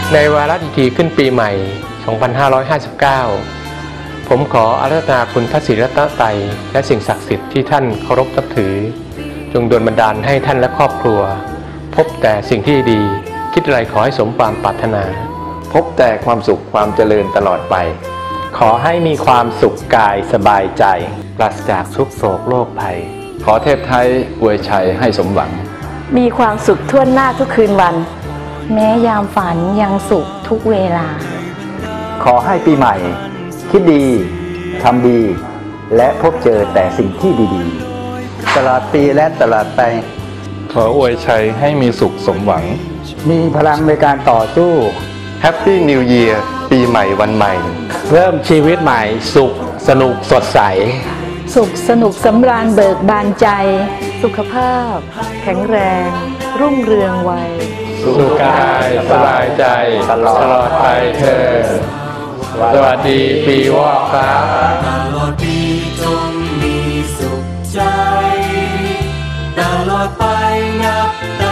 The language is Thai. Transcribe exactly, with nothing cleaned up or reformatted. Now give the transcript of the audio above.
ในวาระดิถีขึ้นปีใหม่ สองพันห้าร้อยห้าสิบเก้า ผมขออาราธนาคุณพระศรีรัตนตรัยและสิ่งศักดิ์สิทธิ์ที่ท่านเคารพนับถือจงดลบันดาลให้ท่านและครอบครัวพบแต่สิ่งที่ดีคิดอะไรขอให้สมความปรารถนาพบแต่ความสุขความเจริญตลอดไปขอให้มีความสุขกายสบายใจปราศจากทุกโศกโรคภัยขอเทพไทยอวยชัยให้สมหวังมีความสุขทั่วหน้าทุกคืนวันแม้ยามฝันยังสุขทุกเวลาขอให้ปีใหม่คิดดีทำดีและพบเจอแต่สิ่งที่ดีๆตลอดปีและตลอดไปขออวยชัยให้มีสุขสมหวังมีพลังในการต่อสู้แฮปปี้นิวเยียร์ปีใหม่วันใหม่เริ่มชีวิตใหม่สุขสนุกสดใสสุขสนุกสำราญเบิกบานใจสุขภาพแข็งแรงรุ่งเรืองวัยสุขกายสบายใจตลอดไปเถิดสวัสดีปีวอกครับตลอดปีจงมีสุขใจตลอดไปนับ